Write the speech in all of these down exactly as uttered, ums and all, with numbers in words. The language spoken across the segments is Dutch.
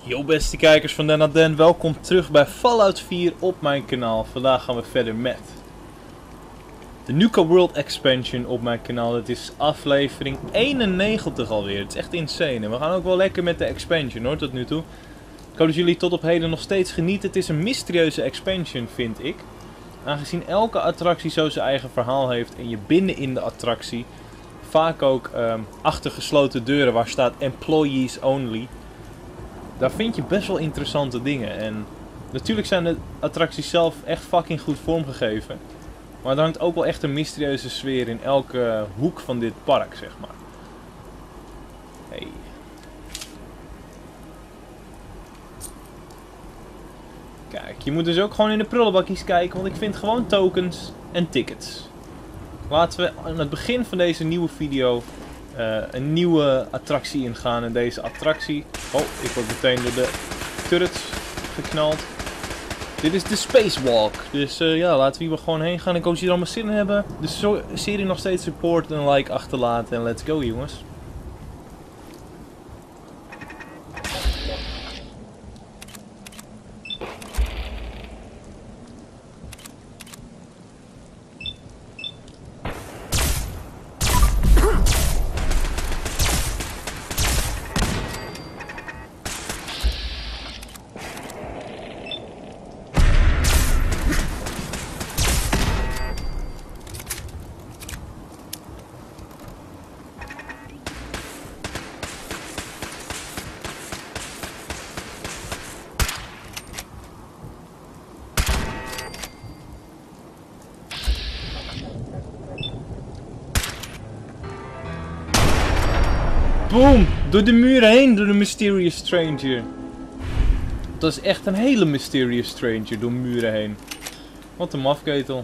Yo beste kijkers van Den Den, welkom terug bij Fallout vier op mijn kanaal. Vandaag gaan we verder met de Nuka World Expansion op mijn kanaal. Het is aflevering eenennegentig alweer, het is echt insane. En we gaan ook wel lekker met de expansion hoor, tot nu toe. Ik hoop dat jullie tot op heden nog steeds genieten. Het is een mysterieuze expansion vind ik. Aangezien elke attractie zo zijn eigen verhaal heeft en je binnen in de attractie vaak ook um, achter gesloten deuren waar staat employees only. Daar vind je best wel interessante dingen. En natuurlijk zijn de attracties zelf echt fucking goed vormgegeven. Maar er hangt ook wel echt een mysterieuze sfeer in elke hoek van dit park, zeg maar. Hey. Kijk, je moet dus ook gewoon in de prullenbakjes kijken, want ik vind gewoon tokens en tickets. Laten we aan het begin van deze nieuwe video uh, een nieuwe attractie ingaan. En deze attractie... Oh, ik word meteen door de turrets geknald. Dit is de Spacewalk. Dus uh, ja, laten we hier gewoon heen gaan. Ik hoop dat jullie er allemaal zin in hebben. Dus de serie nog steeds support, een like achterlaten en let's go jongens. Boom! Door de muren heen, door de Mysterious Stranger. Dat is echt een hele Mysterious Stranger door muren heen. Wat een mafketel.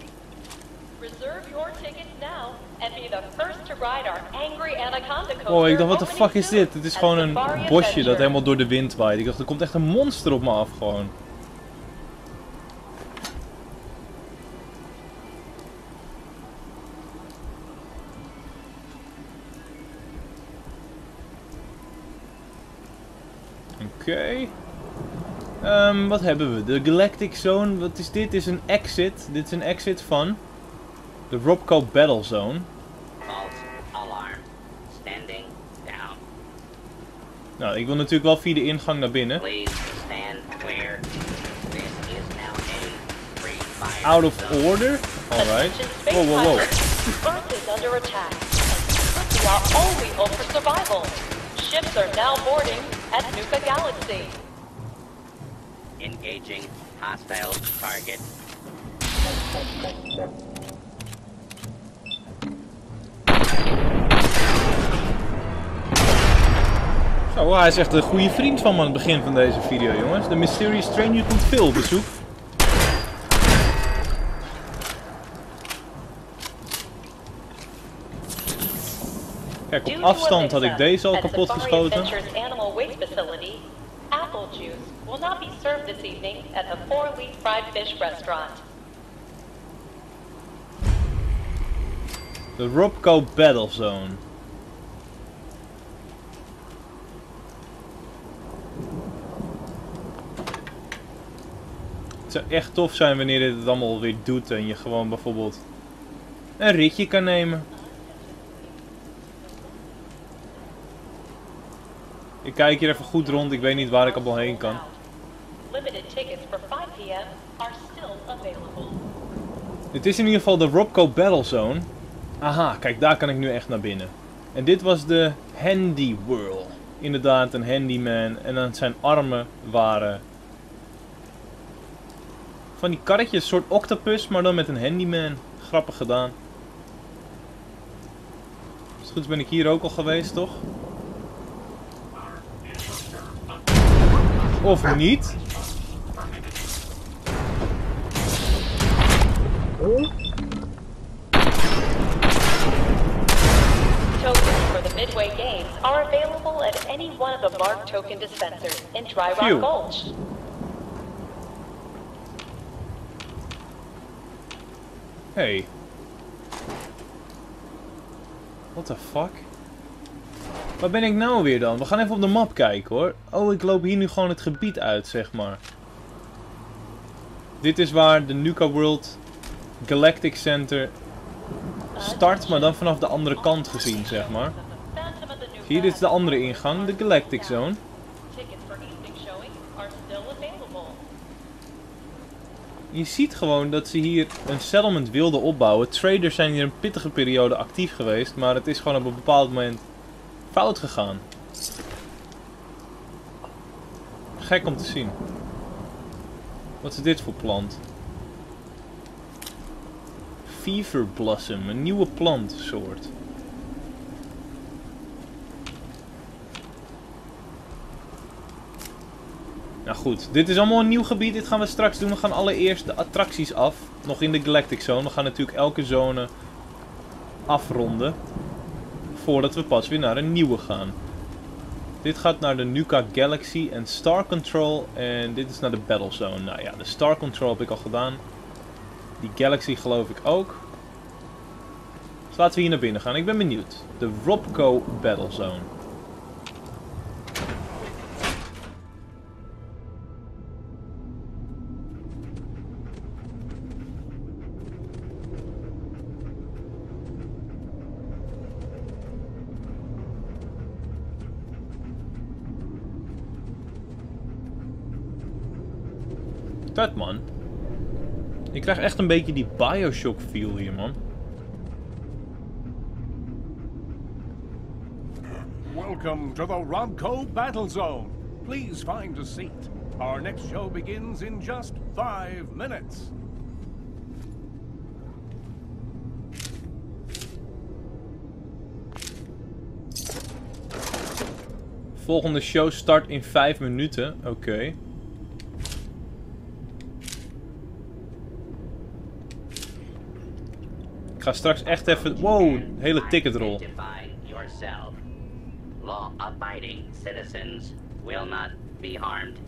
Oh, ik dacht, wat de fuck is dit? Het is gewoon een bosje dat helemaal door de wind waait. Ik dacht, er komt echt een monster op me af gewoon. Oké. Okay. Um, wat hebben we? De Galactic Zone. Wat is dit? Dit is een exit. Dit is een exit van de Robco Battle Zone. Alarm. Standing down. Nou, ik wil natuurlijk wel via de ingang naar binnen. Please stand clear. This is now a free fire. Out of order? Alright. Wow, wow, wow. Earth is under attack. And we are only hope for survival. Ships are now boarding at Nuka Galaxy. Engaging hostile target. Zo, hij is echt een goede vriend van me aan het begin van deze video, jongens. De Mysterious Stranger komt veel op bezoek. Kijk, op afstand had ik deze al kapot geschoten. Apple juice will not be served this evening at the Four Leaf Fried Fish restaurant. De Robco Battle Zone. Het zou echt tof zijn wanneer dit het allemaal weer doet en je gewoon bijvoorbeeld een ritje kan nemen. Ik kijk hier even goed rond, ik weet niet waar ik allemaal heen kan. Dit is in ieder geval de Robco Battle Zone. Aha, kijk daar kan ik nu echt naar binnen. En dit was de Handy World. Inderdaad, een handyman. En dan zijn armen waren van die karretjes, een soort octopus, maar dan met een handyman. Grappig gedaan. Als het goed is ben ik hier ook al geweest, toch? Of niet? Tokens for the Midway Games are available at any one of the Mark token dispensers in Dry Rock Phew. Gulch. Hey. What the fuck? Waar ben ik nou weer dan? We gaan even op de map kijken hoor. Oh, ik loop hier nu gewoon het gebied uit, zeg maar. Dit is waar de Nuka World Galactic Center start, maar dan vanaf de andere kant gezien, zeg maar. Hier is de andere ingang, de Galactic Zone. Je ziet gewoon dat ze hier een settlement wilden opbouwen. Traders zijn hier een pittige periode actief geweest, maar het is gewoon op een bepaald moment fout gegaan. Gek om te zien. Wat is dit voor plant? Fever Blossom, een nieuwe plantsoort. Nou goed, dit is allemaal een nieuw gebied. Dit gaan we straks doen. We gaan allereerst de attracties af. Nog in de Galactic Zone. We gaan natuurlijk elke zone afronden. Voordat we pas weer naar een nieuwe gaan. Dit gaat naar de Nuka Galaxy en Star Control. En dit is naar de Battle Zone. Nou ja, de Star Control heb ik al gedaan. Die Galaxy geloof ik ook. Dus laten we hier naar binnen gaan. Ik ben benieuwd. De Robco Battle Zone. Dat man. Ik krijg echt een beetje die Bioshock feel hier man. Welcome to the Robco Battle Zone. Please find a seat. Our next show begins in just five minutes. Volgende show start in vijf minuten. Oké. Okay. Ik ga straks echt even... Wow, hele ticketrol. Law-abiding citizens will not be harmed.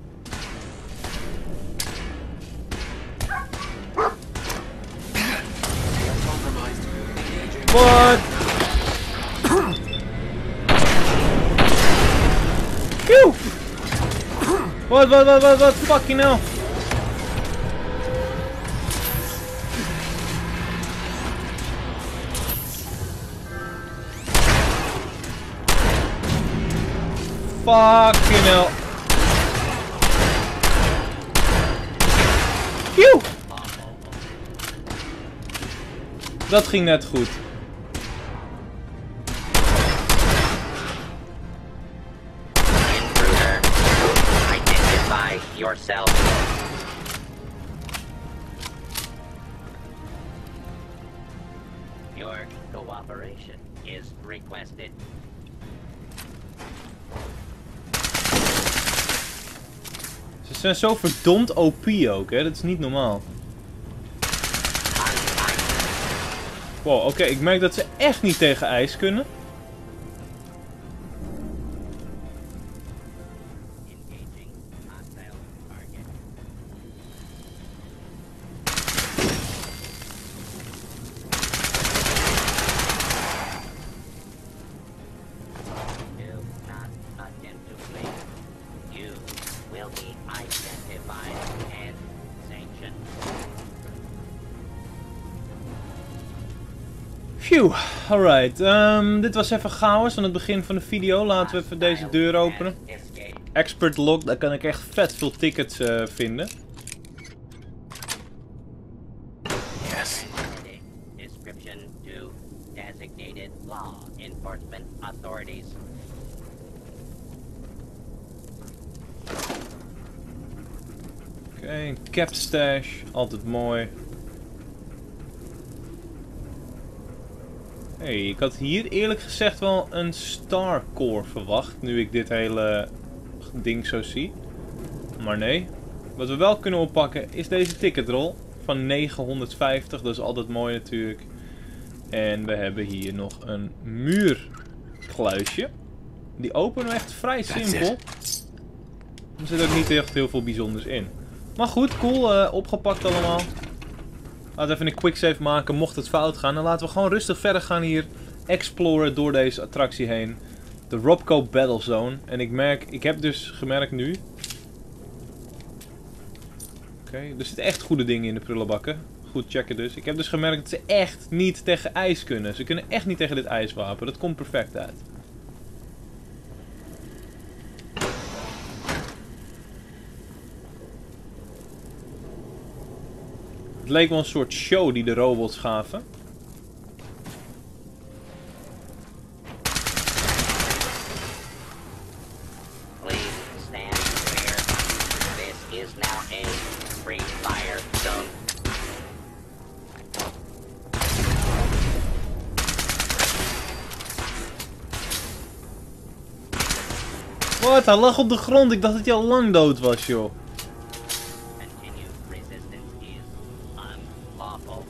What? Phew! What, what, what, what, what? Fucking hell. Fucking hell. Phew! Dat ging net goed. Intruder, identify yourself. Your cooperation is requested. Ze zijn zo verdomd O P ook, hè? Dat is niet normaal. Wow, oké, okay, ik merk dat ze echt niet tegen ijs kunnen. Phew, alright. Um, dit was even chaos aan het begin van de video. Laten we even deze deur openen. Expert log, daar kan ik echt vet veel tickets uh, vinden. Yes. Description to designated law enforcement authorities. Oké, okay, een cap stash, altijd mooi. Hey, ik had hier eerlijk gezegd wel een Star Core verwacht, nu ik dit hele ding zo zie. Maar nee, wat we wel kunnen oppakken is deze ticketrol van negenhonderdvijftig, dat is altijd mooi natuurlijk. En we hebben hier nog een muurgluisje. Die openen we echt vrij simpel. Er zit ook niet echt heel veel bijzonders in. Maar goed, cool, uh, opgepakt allemaal. Laten we even een quicksave maken, mocht het fout gaan. Dan laten we gewoon rustig verder gaan hier. Exploren door deze attractie heen. De Robco Battlezone. En ik merk, ik heb dus gemerkt nu. Oké, okay, er zitten echt goede dingen in de prullenbakken. Goed checken dus. Ik heb dus gemerkt dat ze echt niet tegen ijs kunnen. Ze kunnen echt niet tegen dit ijswapen. Dat komt perfect uit. Het leek wel een soort show die de robots gaven. Please stand clear. This is now a free fire zone. Wat? Hij lag op de grond. Ik dacht dat hij al lang dood was, joh. Continued resistance is unlawful.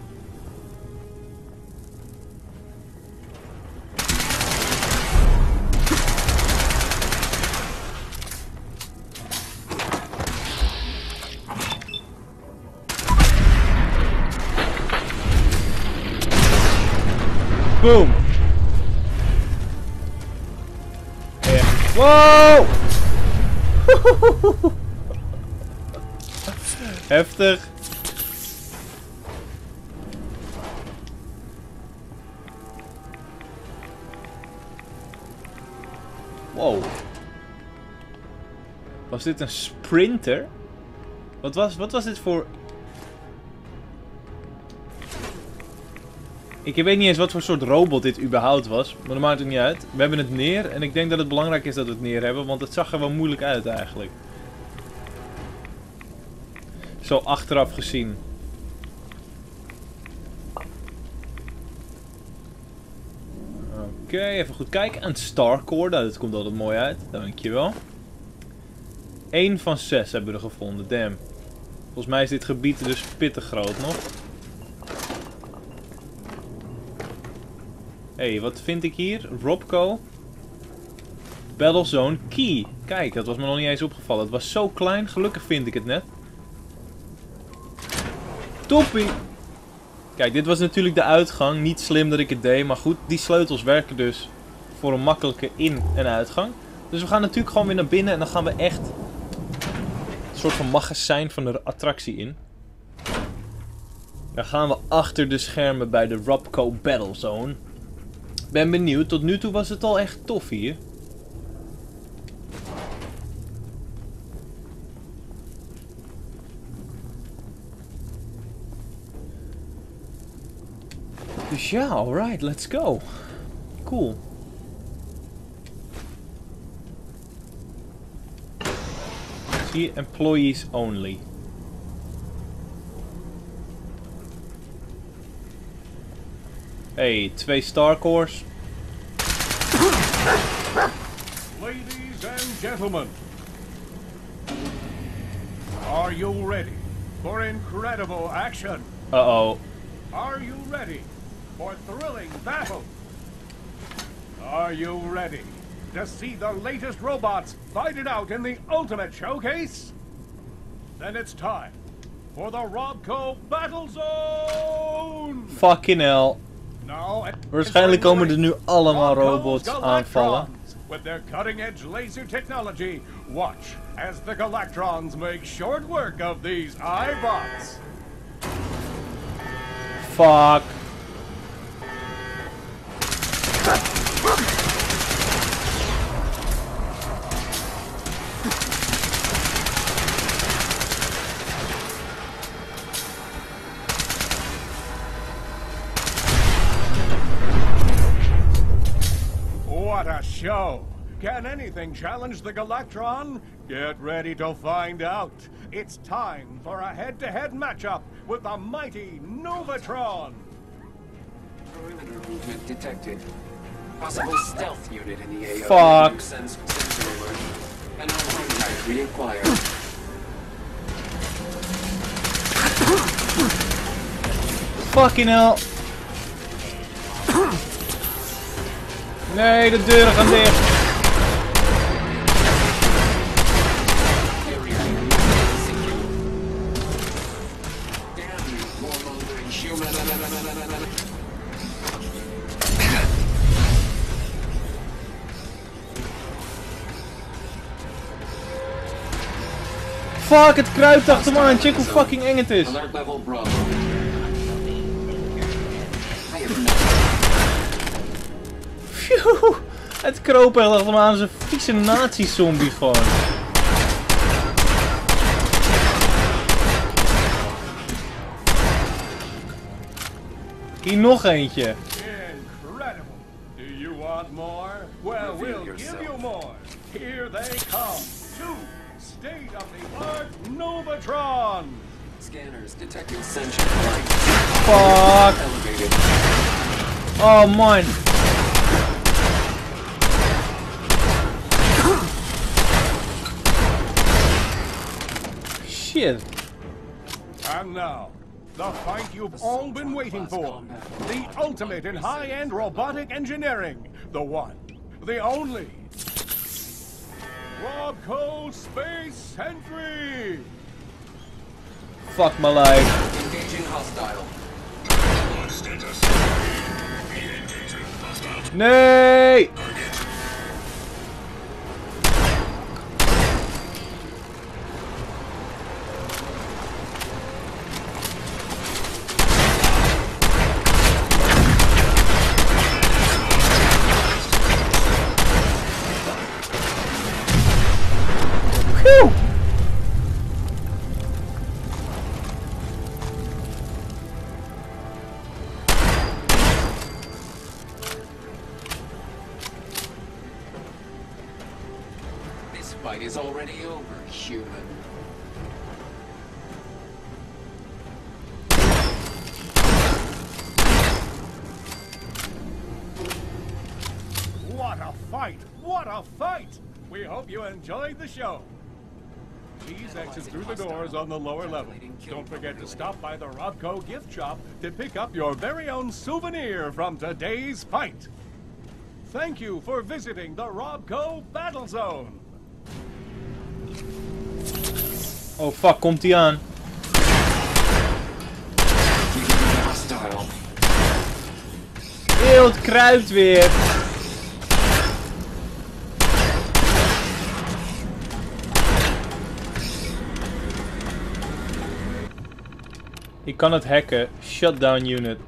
Boom. Echt. Wow! Heftig. Wow. Was dit een sprinter? Wat was, wat was dit voor... Ik weet niet eens wat voor soort robot dit überhaupt was, maar dat maakt het niet uit. We hebben het neer en ik denk dat het belangrijk is dat we het neer hebben, want het zag er wel moeilijk uit eigenlijk. Zo achteraf gezien. Oké, okay, even goed kijken. Een Starcore, nou, dat komt altijd mooi uit. Dankjewel. Eén van zes hebben we er gevonden, damn. Volgens mij is dit gebied dus pittig groot nog. Hé, hey, wat vind ik hier? Robco Battlezone Key. Kijk, dat was me nog niet eens opgevallen. Het was zo klein, gelukkig vind ik het net. Toppie! Kijk, dit was natuurlijk de uitgang. Niet slim dat ik het deed, maar goed. Die sleutels werken dus voor een makkelijke in- en uitgang. Dus we gaan natuurlijk gewoon weer naar binnen en dan gaan we echt een soort van magazijn van de attractie in. Dan gaan we achter de schermen bij de Robco Battlezone. Ben benieuwd, tot nu toe was het al echt tof hier. Dus ja, alright, let's go. Cool. Zie je, employees only. Hey, twee Starcores. Ladies and gentlemen, are you ready for incredible action? Uh-oh. Are you ready for thrilling battle? Are you ready to see the latest robots fight it out in the ultimate showcase? Then it's time for the Robco Battlezone! Fucking hell. Now, Waarschijnlijk komen er nu allemaal robots aanvallen. With their cutting-edge laser technology, watch as the Galactrons make short work of these iBots. Fuck. What a show! Can anything challenge the Galactron? Get ready to find out. It's time for a head-to-head matchup with the mighty Novatron. Perimeter movement detected. Possible stealth unit in the A O. Fuck. Sense sensor alert. And armor type reacquired. Fucking hell. Nee, de deuren gaan dicht. Area unit secure. Damn you, warmongering human. Fuck, het kruipt achter me aan. Check hoe fucking eng het is. Alert level Bravo. I have no. Phew, het kroop echt achter me aan als een vieze nazi-zombie gewoon. Hier nog eentje. Incredible. Do you want more? Well, we'll give you more. Here they come. Two state-of-the-art Novatron. Scanners detecting sentient light. Fuck. Elevated. Oh man. Shit. And now, the fight you've all been waiting for. The ultimate in high-end robotic engineering. The one, the only. Robco Space Sentry! Fuck my life. Engaging hostile. Nee! Phew! This fight is already over, human. What a fight! What a fight! We hope you enjoyed the show. Please exit through the doors on the lower level. Don't forget to stop by the Robco gift shop to pick up your very own souvenir from today's fight. Thank you for visiting the Robco Battle Zone. Oh fuck, komt hij aan. Hostile. Eeuw, het kruipt weer. Je kan het hacken. Shutdown unit.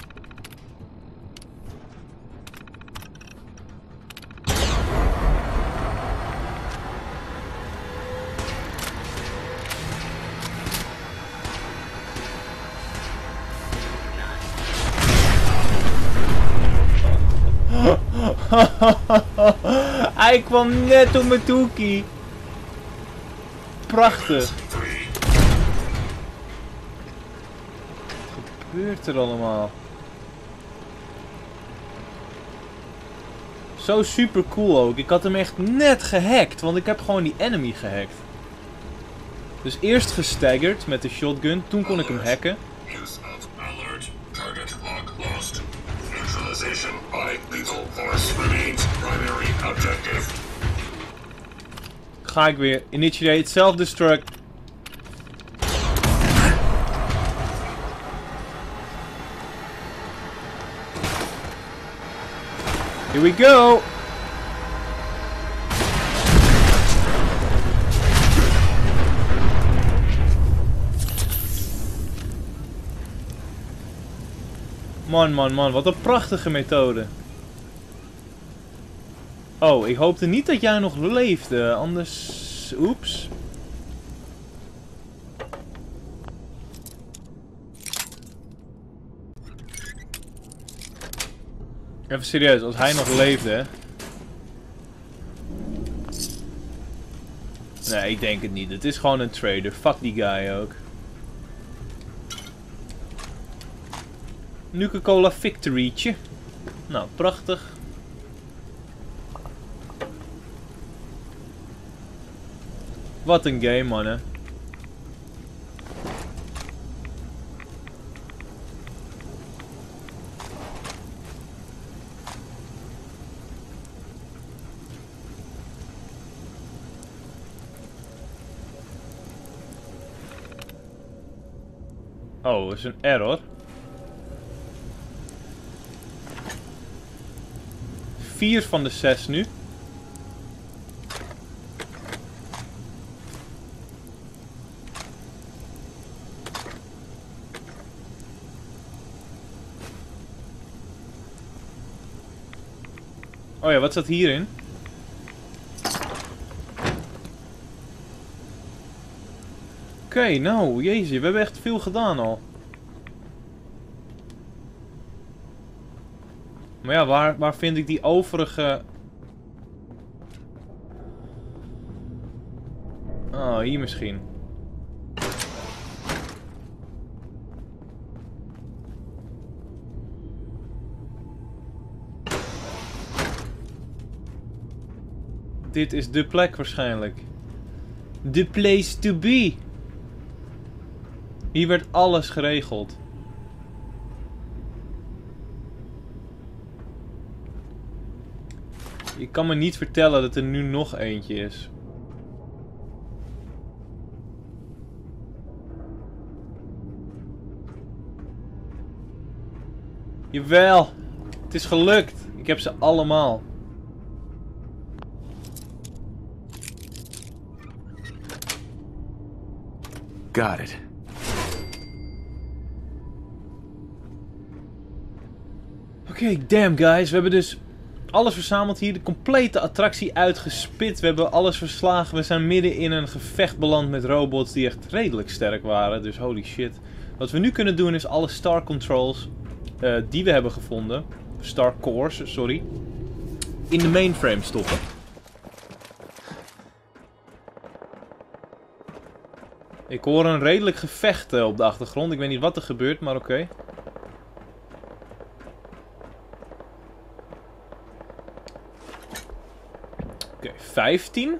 Hij kwam net op mijn toekie. Prachtig. Wat gebeurt er allemaal? Zo super cool ook. Ik had hem echt net gehackt, want ik heb gewoon die enemy gehackt. Dus eerst gestaggerd met de shotgun, toen kon ik hem hacken. Use of alert. Target lock lost. Neutralization by lethal force remains primary objective. Ga ik weer. Initiate self-destruct. Here we go! Man, man, man, wat een prachtige methode. Oh, ik hoopte niet dat jij nog leefde, anders... Oeps. Even serieus, als hij nog leefde, hè. Nee, ik denk het niet. Het is gewoon een trader. Fuck die guy ook. Nuka-Cola Victory'tje. Nou, prachtig. Wat een game, mannen. Oh, dat is een error. Vier van de zes nu. Oh ja, wat staat hierin? Oké, okay, nou, jezus, we hebben echt veel gedaan al. Maar ja, waar, waar vind ik die overige... Oh, hier misschien. Dit is de plek waarschijnlijk. The place to be. Hier werd alles geregeld. Je kan me niet vertellen dat er nu nog eentje is. Jawel, het is gelukt. Ik heb ze allemaal. Got it. Oké, okay, damn guys. We hebben dus alles verzameld hier. De complete attractie uitgespit. We hebben alles verslagen. We zijn midden in een gevecht beland met robots die echt redelijk sterk waren. Dus holy shit. Wat we nu kunnen doen is alle star controls uh, die we hebben gevonden. Star cores, sorry. In de mainframe stoppen. Ik hoor een redelijk gevecht uh, op de achtergrond. Ik weet niet wat er gebeurt, maar oké. Okay. Oké, okay, vijftien.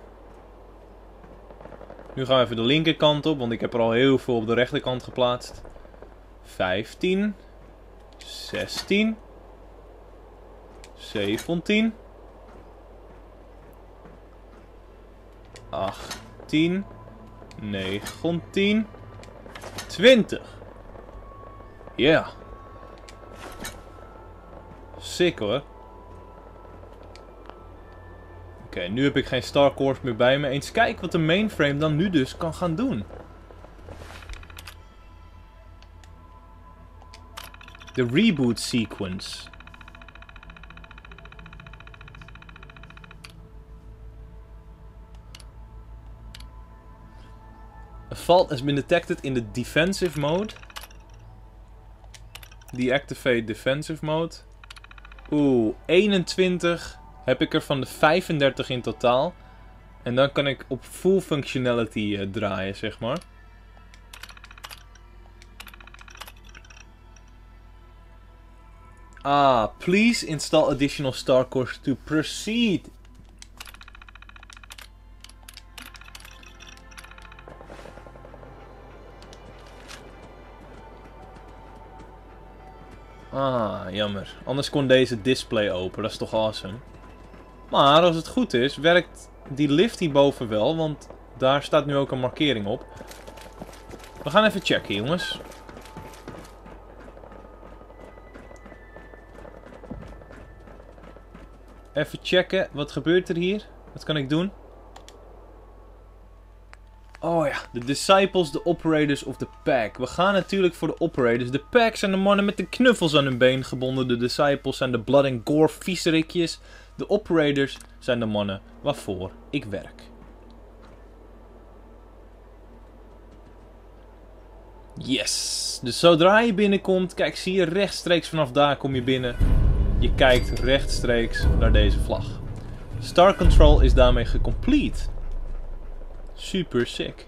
Nu gaan we even de linkerkant op, want ik heb er al heel veel op de rechterkant geplaatst. vijftien. zestien. zeventien. achttien. negentien. twintig. Ja. Yeah. Sick hoor. Oké, okay, nu heb ik geen star cores meer bij me. Eens kijken wat de mainframe dan nu dus kan gaan doen. De reboot sequence. A fault has been detected in the defensive mode. Deactivate defensive mode. Oeh, eenentwintig heb ik er van de vijfendertig in totaal. En dan kan ik op full functionality uh, draaien, zeg maar. Ah, please install additional star cores to proceed. Ah, jammer. Anders kon deze display open. Dat is toch awesome. Maar als het goed is, werkt die lift hierboven wel. Want daar staat nu ook een markering op. We gaan even checken, jongens. Even checken. Wat gebeurt er hier? Wat kan ik doen? Oh ja, de disciples, de operators of the pack. We gaan natuurlijk voor de operators. De pack zijn de mannen met de knuffels aan hun been gebonden. De disciples zijn de blood and gore vieserikjes. De operators zijn de mannen waarvoor ik werk. Yes. Dus zodra je binnenkomt, kijk, zie je rechtstreeks vanaf daar kom je binnen. Je kijkt rechtstreeks naar deze vlag. Star Control is daarmee gecomplete. Super sick.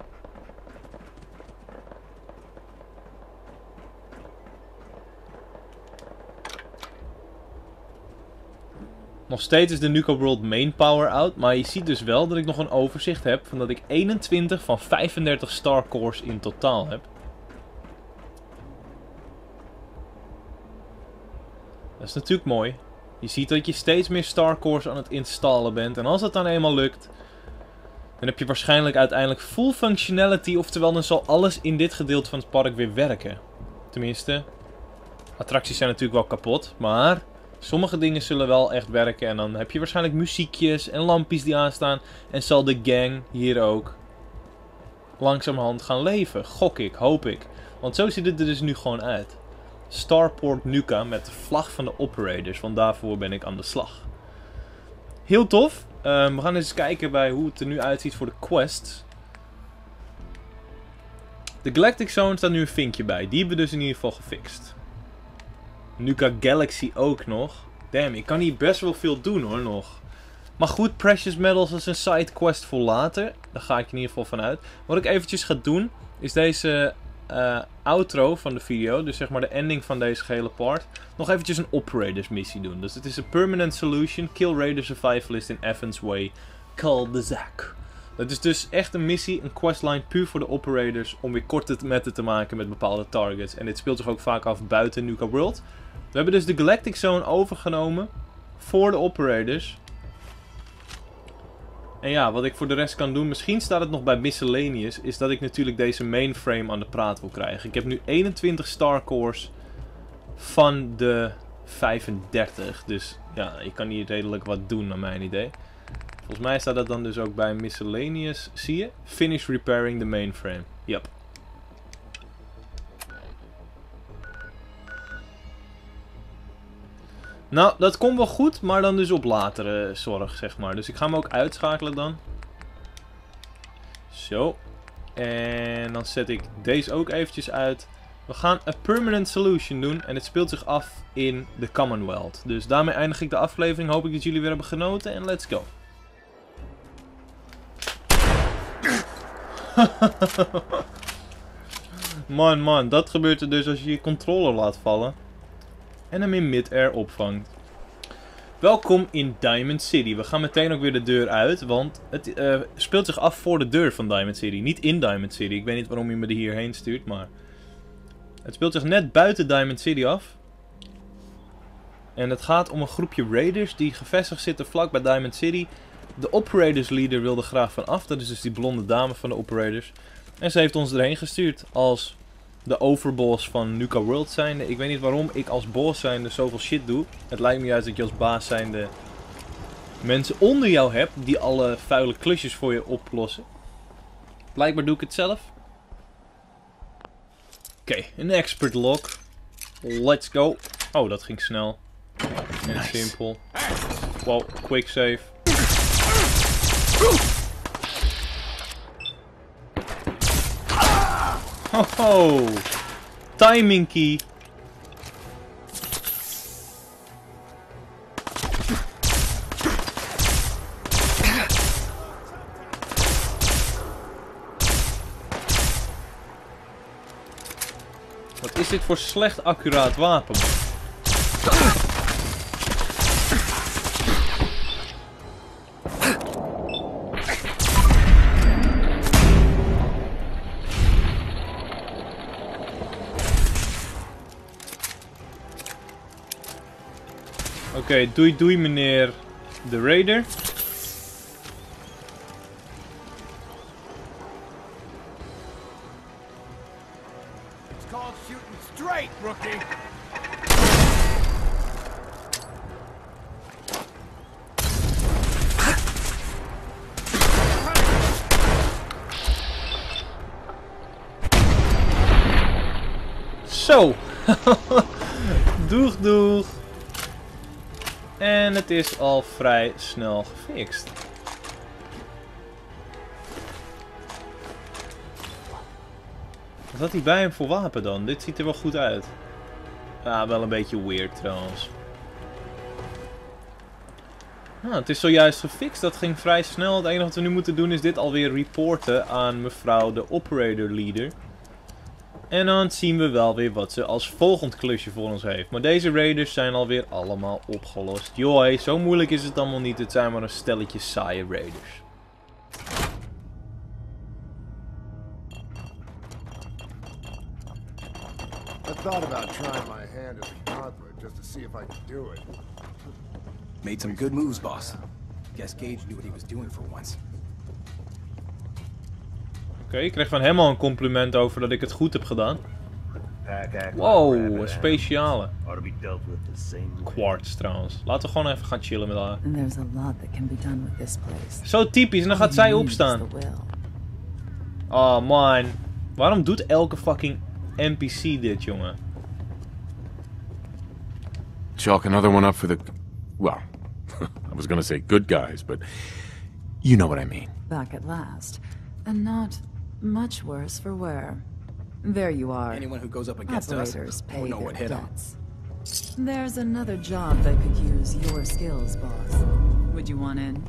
Nog steeds is de Nuka World main power out, maar je ziet dus wel dat ik nog een overzicht heb van dat ik eenentwintig van vijfendertig star cores in totaal heb. Dat is natuurlijk mooi. Je ziet dat je steeds meer star cores aan het installen bent en als dat dan eenmaal lukt, dan heb je waarschijnlijk uiteindelijk full functionality, oftewel dan zal alles in dit gedeelte van het park weer werken. Tenminste, attracties zijn natuurlijk wel kapot, maar sommige dingen zullen wel echt werken en dan heb je waarschijnlijk muziekjes en lampjes die aanstaan en zal de gang hier ook langzamerhand gaan leven. Gok ik, hoop ik. Want zo ziet het er dus nu gewoon uit. Starport Nuka met de vlag van de operators, want daarvoor ben ik aan de slag. Heel tof. Um, we gaan eens kijken bij hoe het er nu uitziet voor de quests. De Galactic Zone staat nu een vinkje bij. Die hebben we dus in ieder geval gefixt. Nuka Galaxy ook nog. Damn, ik kan hier best wel veel doen hoor nog. Maar goed, Precious Metals is een sidequest voor later. Daar ga ik in ieder geval vanuit. Wat ik eventjes ga doen, is deze uh, outro van de video, dus zeg maar de ending van deze gehele part, nog eventjes een Operators missie doen. Dus het is een permanent solution, kill Raider Survivalist in Evans Way, Cul-de-sac. Het is dus echt een missie, een questline puur voor de Operators, om weer korte metten te maken met bepaalde targets. En dit speelt zich ook vaak af buiten Nuka World. We hebben dus de Galactic Zone overgenomen voor de Operators. En ja, wat ik voor de rest kan doen, misschien staat het nog bij Miscellaneous, is dat ik natuurlijk deze mainframe aan de praat wil krijgen. Ik heb nu eenentwintig star cores van de vijfendertig, dus ja, ik kan hier redelijk wat doen naar mijn idee. Volgens mij staat dat dan dus ook bij Miscellaneous, zie je? Finish repairing the mainframe, yep. Nou, dat komt wel goed, maar dan dus op latere zorg, zeg maar. Dus ik ga hem ook uitschakelen dan. Zo. En dan zet ik deze ook eventjes uit. We gaan een permanent solution doen en het speelt zich af in de Commonwealth. Dus daarmee eindig ik de aflevering. Hoop ik dat jullie weer hebben genoten en let's go. Man, man, dat gebeurt er dus als je je controller laat vallen. En hem in mid-air opvangt. Welkom in Diamond City. We gaan meteen ook weer de deur uit, want het uh, speelt zich af voor de deur van Diamond City. Niet in Diamond City. Ik weet niet waarom je me er hierheen stuurt, maar... Het speelt zich net buiten Diamond City af. En het gaat om een groepje raiders die gevestigd zitten vlak bij Diamond City. De Operators Leader wilde graag van af. Dat is dus die blonde dame van de Operators. En ze heeft ons erheen gestuurd als... de overboss van Nuka World zijnde. Ik weet niet waarom ik als boss zijnde zoveel shit doe. Het lijkt me juist dat je als baas zijnde mensen onder jou hebt die alle vuile klusjes voor je oplossen. Blijkbaar doe ik het zelf. Oké, okay, een expert lock. Let's go. Oh, dat ging snel. En nice. Simpel. Wow, quick save. Ho ho! Timing key. Wat is dit voor slecht accuraat wapen? Oké, okay, doei doei meneer de Raider. It's called shooting straight, rookie. Zo. Doeg doeg. En het is al vrij snel gefixt. Wat had hij bij hem voor wapen dan? Dit ziet er wel goed uit. Ja, wel een beetje weird trouwens. Nou, het is zojuist gefixt. Dat ging vrij snel. Het enige wat we nu moeten doen is dit alweer reporten aan mevrouw de Operator Leader. En dan zien we wel weer wat ze als volgend klusje voor ons heeft. Maar deze raiders zijn alweer allemaal opgelost. Joh, zo moeilijk is het allemaal niet. Het zijn maar een stelletje saaie raiders. I thought about trying my hand as a convert just to see if I could do it. Made some good moves, boss. Guess Gage knew what he was doing for once. Oké, okay, ik kreeg van hem al een compliment over dat ik het goed heb gedaan. Wow, een speciale. Quartz trouwens. Laten we gewoon even gaan chillen met haar. Zo typisch, en dan gaat zij opstaan. Oh man, waarom doet elke fucking N P C dit, jongen? Chalk another one up for the... well, I was gonna say good guys, but you know what I mean. Back at last. And not much worse for wear. There you are. Anyone who goes up against Operators us pay won't know their what hit 'em. debts. There's another job that could use your skills, boss. Would you want in?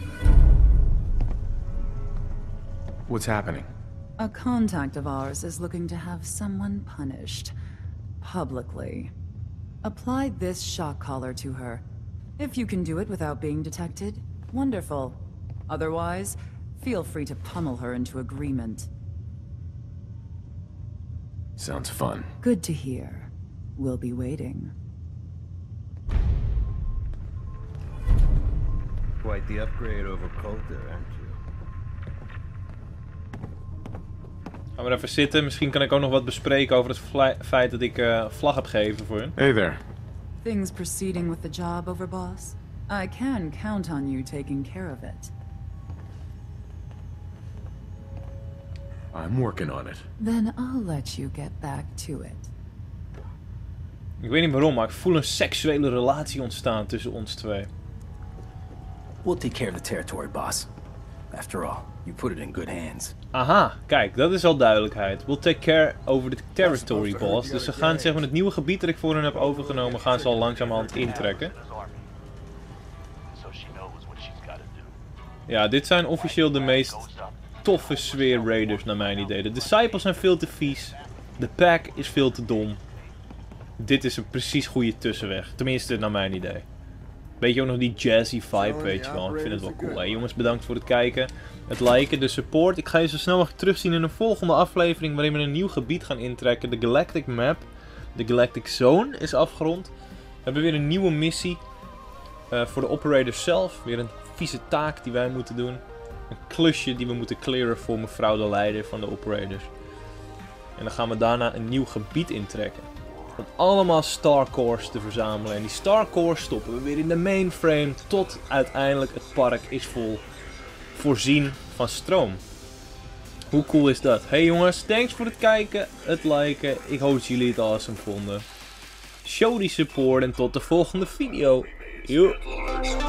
What's happening? A contact of ours is looking to have someone punished. Publicly. Apply this shock collar to her. If you can do it without being detected, wonderful. Otherwise, feel free to pummel her into agreement. Sounds fun. Good to hear. We'll be waiting. Quite the upgrade over Coulter, aren't you? Gaan we er even zitten. Misschien kan ik ook nog wat bespreken over het feit dat ik uh, vlag heb gegeven voor hun. Hey there. Things proceeding with the job, Overboss? I can count on you taking care of it. I'm working on it. Then I'll let you get back to it. Ik weet niet waarom, maar ik voel een seksuele relatie ontstaan tussen ons twee. We'll take care of the territory, boss. After all, you put it in good hands. Aha, kijk, dat is al duidelijkheid. We'll take care over the territory, boss. Dus ze gaan zeg maar het nieuwe gebied dat ik voor hen heb overgenomen, gaan ze al langzamerhand intrekken. Ja, dit zijn officieel de meest toffe sfeer raiders naar mijn idee. De Disciples zijn veel te vies. De Pack is veel te dom. Dit is een precies goede tussenweg. Tenminste, naar mijn idee. Weet je ook nog die jazzy vibe, weet je wel. Ik vind het wel cool. Hey, jongens, bedankt voor het kijken. Het liken, de support. Ik ga je zo snel mogelijk terugzien in een volgende aflevering waarin we een nieuw gebied gaan intrekken. De Galactic Map. De Galactic Zone is afgerond. We hebben weer een nieuwe missie. Uh, voor de operators zelf. Weer een vieze taak die wij moeten doen. Een klusje die we moeten clearen voor mevrouw de leider van de operators. En dan gaan we daarna een nieuw gebied intrekken. Om allemaal Starcores te verzamelen. En die Starcores stoppen we weer in de mainframe. Tot uiteindelijk het park is vol. Voorzien van stroom. Hoe cool is dat? Hey jongens, thanks voor het kijken. Het liken. Ik hoop dat jullie het awesome vonden. Show die support en tot de volgende video. Yo.